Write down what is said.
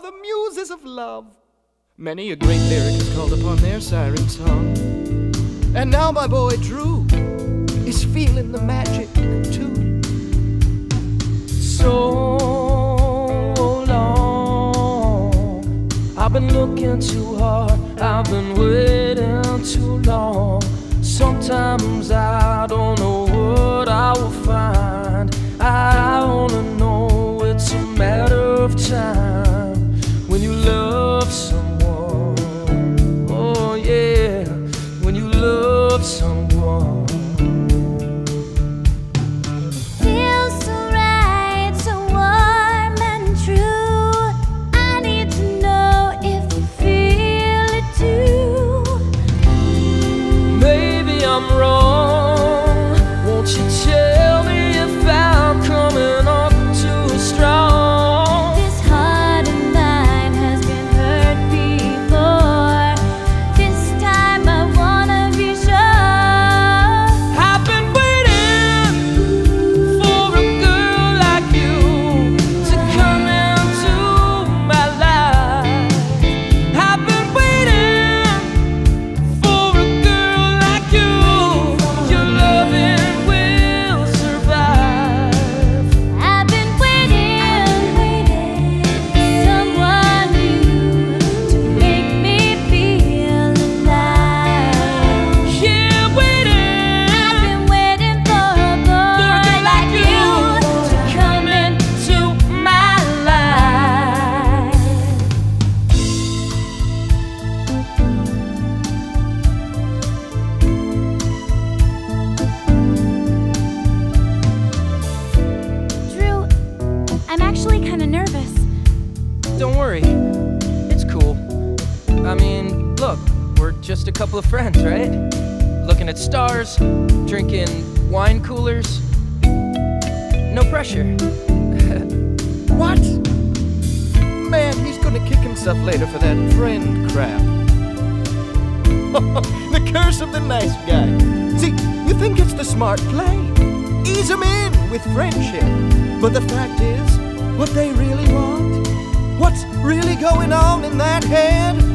the muses of love. Many a great lyric has called upon their siren song. And now my boy Drew is feeling the magic too. So long, I've been looking too hard, I've been waiting too long. Sometimes I don't know what I will find. I only know it's a matter of time when you love someone. Oh yeah, when you love someone. Feels so right, so warm and true. I need to know if you feel it too. Maybe I'm wrong, won't you tell me if I'm coming on too strong? This heart of mine has been hurt before. This time I wanna be sure. I've been waiting for a girl like you to come into my life. I've been waiting for a girl like you. Your loving will survive. I've been waiting for someone new to make me feel alive. Yeah, waiting. I've been waiting for a boy like you to come into my life. Drew, I'm actually kind of nervous. Don't worry, it's cool. I mean, look, we're just a couple of friends, right? Looking at stars, drinking wine coolers. No pressure. What? Man, he's gonna kick himself later for that friend crap. The curse of the nice guy. See, you think it's the smart play. Ease him in with friendship. But the fact is, what they really want, what's really going on in that head,